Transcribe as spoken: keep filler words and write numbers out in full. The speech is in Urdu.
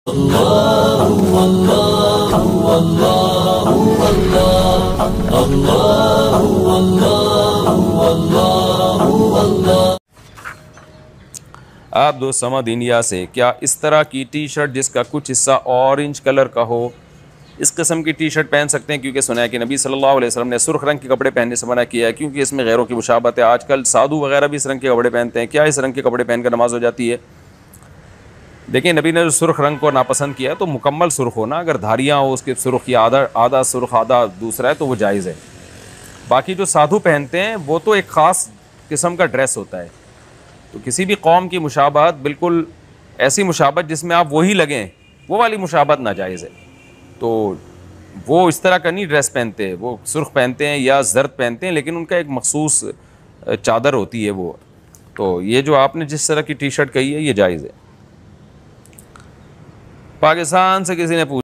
آپ دوست سمد انڈیا سے، کیا اس طرح کی ٹی شرٹ جس کا کچھ حصہ اورنج کلر کا ہو اس قسم کی ٹی شرٹ پہن سکتے ہیں؟ کیونکہ سنا ہے کہ نبی صلی اللہ علیہ وسلم نے سرخ رنگ کے کپڑے پہننے سے منع کیا ہے کیونکہ اس میں غیروں کی مشابہت ہے۔ آج کل سادھو وغیرہ بھی اس رنگ کے کپڑے پہنتے ہیں، کیا اس رنگ کے کپڑے پہن کر نماز ہو جاتی ہے؟ دیکھیں، نبی نے جو سرخ رنگ کو ناپسند کیا ہے تو مکمل سرخ ہونا، اگر دھاریاں ہو اس کے سرخ یا آدھا آدھا سرخ آدھا دوسرا ہے تو وہ جائز ہے۔ باقی جو سادھو پہنتے ہیں وہ تو ایک خاص قسم کا ڈریس ہوتا ہے، تو کسی بھی قوم کی مشابہت بالکل ایسی مشابہت جس میں آپ وہی لگیں، وہ والی مشابہت ناجائز ہے۔ تو وہ اس طرح کا نہیں ڈریس پہنتے، وہ سرخ پہنتے ہیں یا زرد پہنتے ہیں، لیکن ان کا ایک مخصوص چادر ہوتی ہے وہ۔ تو یہ جو آپ نے جس طرح کی ٹی شرٹ کہی ہے یہ جائز ہے۔ پاکستان سے کسی نے پوچھا